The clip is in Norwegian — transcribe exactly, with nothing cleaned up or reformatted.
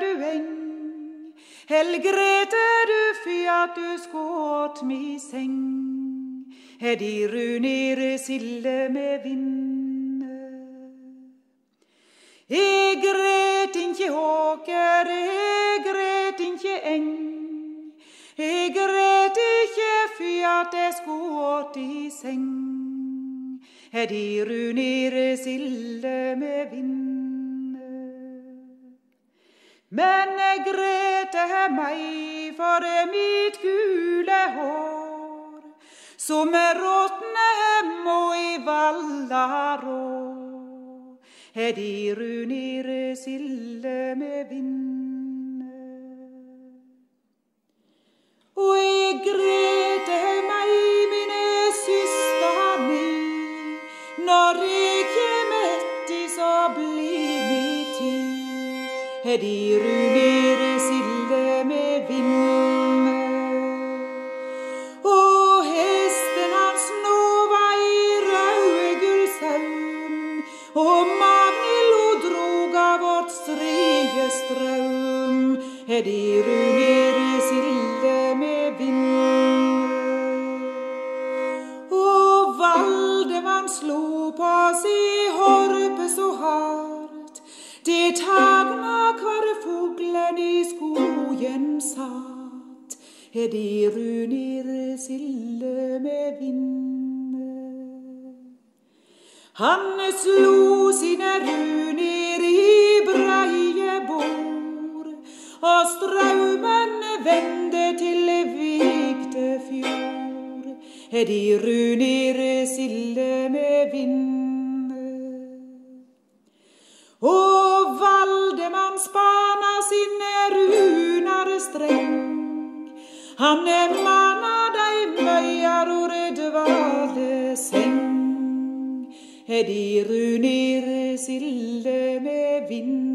eng. Helgrete du fyat du skåt mi seng. De runere sille med vinne. Jeg gret ikke åker, jeg gret ikke eng. Jeg gret ikke fyat jeg skåt i seng. De runere sille med vinne. Men jeg gret meg for mitt gule hår, som råtne må i vallarå. De runere sille med vinne. Og jeg gret meg, mine søster mi, når jeg kjem etter så blir mi tid. De runere sille med vinne. Og hesten hans nå var i røde gullsaum, og Magnhild drog av vårt strie strøm. De runere sille med vinne. Og Valdemann slo på si horpe så hardt, det tagna hver fuglen i skogen satt. De runere sille med vinne. Han slo sine runer i breie bord, og straumen vende til Vigtefjord. De runere sille med vinne. Og Valdemann spana sine runar streng. Han manna dei møyar og dvale seng. De runere sille med vinne.